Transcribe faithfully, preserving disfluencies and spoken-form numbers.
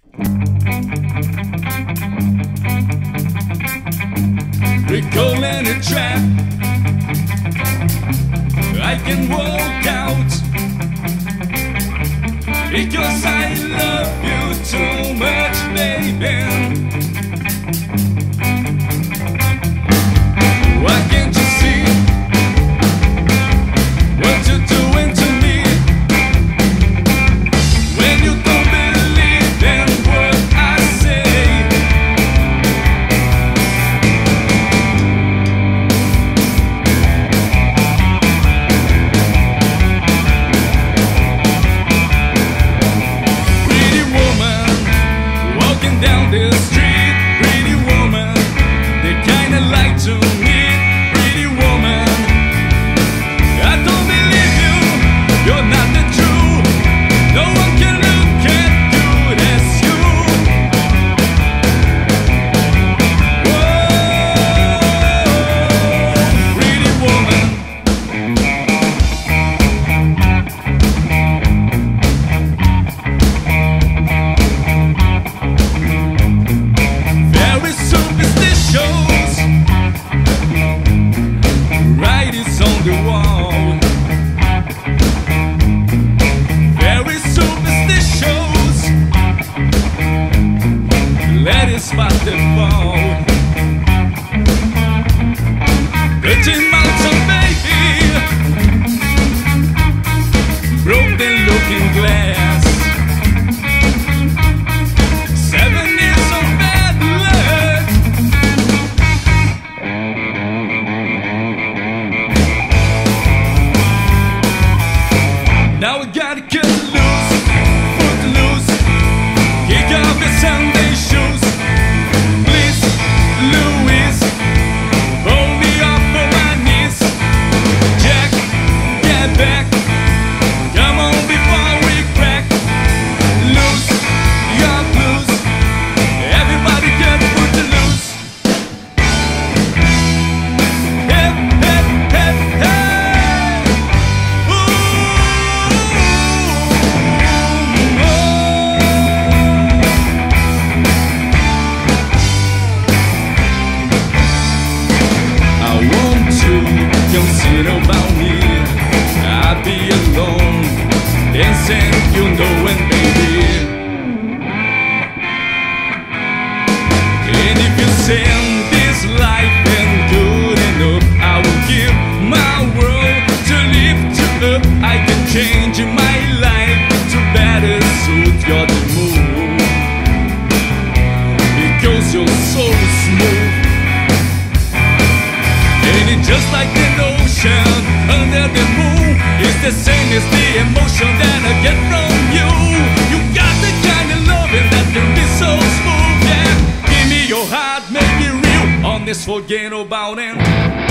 Recalling a trap, I can walk out because I love you too much, baby. Why can't you see what you're doing to me when you don't believe in what I say? Pretty woman walking down the street, pretty woman, they kinda like to me. Spot the ball, pretty mountain baby, broken looking glass, seven years of bad luck. Now we gotta cut loose, foot loose, kick off the Sunday shoes. Back, come on before we crack. Loose your blues, everybody can put the loose. Hip, hip, hip, hey. Ooh, oh. I want to consider about me. I'll be alone, dancing, you know it, baby. And if you send this life ain't good enough, I will give my world to lift you up. I can change my life to better suit your mood, because you're so smooth. And it's just like an ocean under the moon. It's the same as the emotion that I get from you. You got the kind of loving that can be so smooth, yeah. Give me your heart, make it real. On this, forget about it.